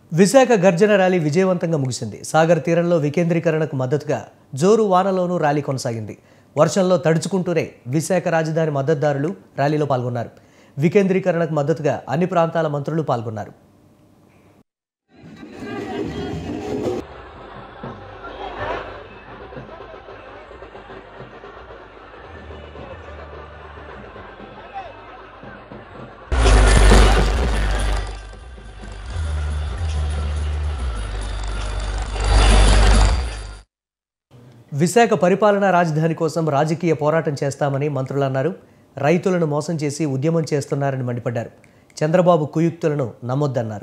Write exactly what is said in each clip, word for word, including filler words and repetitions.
విశాఖ గర్జన ర్యాలీ విజయవంతంగా ముగిసింది. సాగర్ తీరంలో వికేంద్రీకరణకు మద్దతుగా జోరు వానలోనూ ర్యాలీ కొనసాగింది. వర్షంలో తడుచుకుంటూనే విశాఖ రాజధాని మద్దతుదారులు ర్యాలీలో పాల్గొన్నారు. వికేంద్రీకరణకు మద్దతుగా అన్ని ప్రాంతాల మంత్రులు పాల్గొన్నారు. విశాఖ పరిపాలనా రాజధాని కోసం రాజకీయ పోరాటం చేస్తామని మంత్రులు అన్నారు. రైతులను మోసం చేసి ఉద్యమం చేస్తున్నారని మండిపడ్డారు. చంద్రబాబు కుయుక్తులను నమ్మొద్దన్నారు.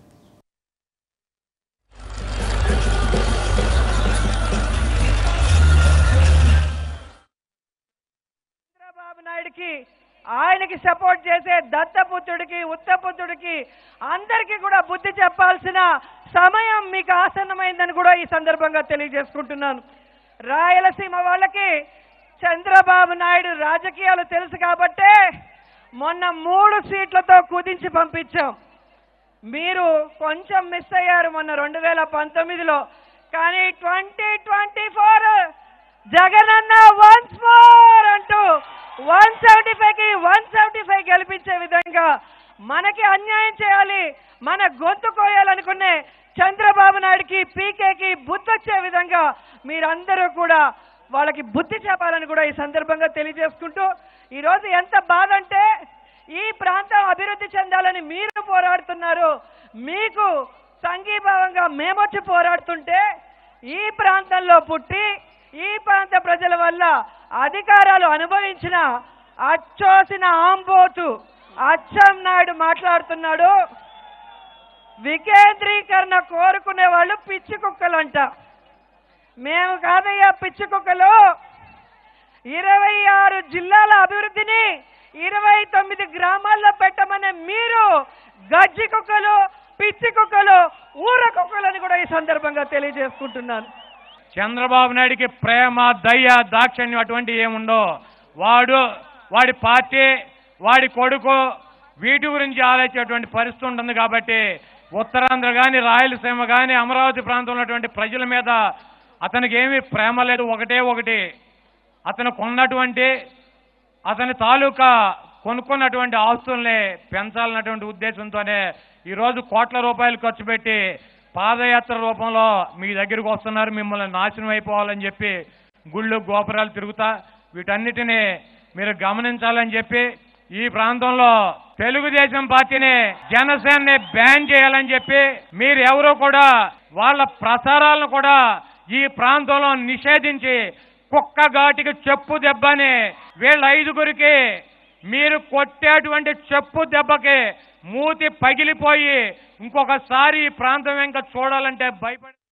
చంద్రబాబు నాయుడికి ఆయనకి సపోర్ట్ చేసే దత్తపుత్రుడికి ఉత్తపుత్రుడికి అందరికీ కూడా బుద్ధి చెప్పాల్సిన సమయం మీకు ఆసన్నమైందని కూడా ఈ సందర్భంగా తెలియజేసుకుంటున్నాను. రాయలసీమ వాళ్ళకి చంద్రబాబు నాయుడు రాజకీయాలు తెలుసు కాబట్టే మొన్న మూడు సీట్లతో కుదించి పంపించాం. మీరు కొంచెం మిస్ అయ్యారు మొన్న రెండు వేల పంతొమ్మిదిలో. కానీ twenty twenty four Jagananna once more అంటూ వన్ సెవెంటీ ఫైవ్ కి వన్ సెవెంటీ ఫైవ్ గెలిపించే విధంగా మనకి అన్యాయం చేయాలి, మన గొంతు కోయాలనుకునే చంద్రబాబు నాయుడికి పీకేకి బుద్ధి వచ్చే విధంగా మీరందరూ కూడా వాళ్ళకి బుద్ధి చెప్పాలని కూడా ఈ సందర్భంగా తెలియజేసుకుంటూ, ఈరోజు ఎంత బాధ అంటే ఈ ప్రాంతం అభివృద్ధి చెందాలని మీరు పోరాడుతున్నారు, మీకు సంఘీభావంగా మేమొచ్చి పోరాడుతుంటే ఈ ప్రాంతంలో పుట్టి ఈ ప్రాంత ప్రజల వల్ల అధికారాలు అనుభవించిన అచ్చోసిన ఆంబోతు అచ్చం నాయుడు మాట్లాడుతున్నాడు. వికేంద్రీకరణ కోరుకునే వాళ్ళు పిచ్చి కుక్కలంట. మేము కాదయ్యా పిచ్చి కుక్కలు. ఇరవై ఆరు జిల్లాల అభివృద్ధిని ఇరవై తొమ్మిది గ్రామాల్లో పెట్టమనే మీరు గజ్జి కుక్కలు, పిచ్చి కుక్కలు, ఊర కుక్కలని కూడా ఈ సందర్భంగా తెలియజేసుకుంటున్నాను. చంద్రబాబు నాయుడికి ప్రేమ, దయ, దాక్షణ్యం అటువంటి ఏముండో వాడు వాడి పార్టీ వాడి కొడుకు వీటి గురించి ఆలోచించేటువంటి పరిస్థితి ఉంటుంది. కాబట్టి ఉత్తరాంధ్ర కానీ రాయలసీమ కానీ అమరావతి ప్రాంతంలో ఉన్నటువంటి ప్రజల మీద అతనికి ఏమీ ప్రేమ లేదు. ఒకటే ఒకటి అతను కొన్నటువంటి అతని తాలూకా కొనుక్కున్నటువంటి ఆస్తుల్ని పెంచాలన్నటువంటి ఉద్దేశంతోనే ఈరోజు కోట్ల రూపాయలు ఖర్చు పెట్టి పాదయాత్ర రూపంలో మీ దగ్గరికి వస్తున్నారు. మిమ్మల్ని నాశనం అయిపోవాలని చెప్పి గుళ్ళు గోపురాలు తిరుగుతా వీటన్నిటినీ మీరు గమనించాలని చెప్పి ఈ ప్రాంతంలో తెలుగుదేశం పార్టీని జనసేనని బ్యాన్ చేయాలని చెప్పి మీరు ఎవరో కూడా వాళ్ళ ప్రసారాలను కూడా ఈ ప్రాంతంలో నిషేధించి కుక్క ఘాటికి చెప్పు దెబ్బని వీళ్ళ ఐదుగురికి మీరు కొట్టేటువంటి చెప్పు దెబ్బకి మూతి పగిలిపోయి ఇంకొకసారి ఈ ప్రాంతం ఇంకా చూడాలంటే భయపడి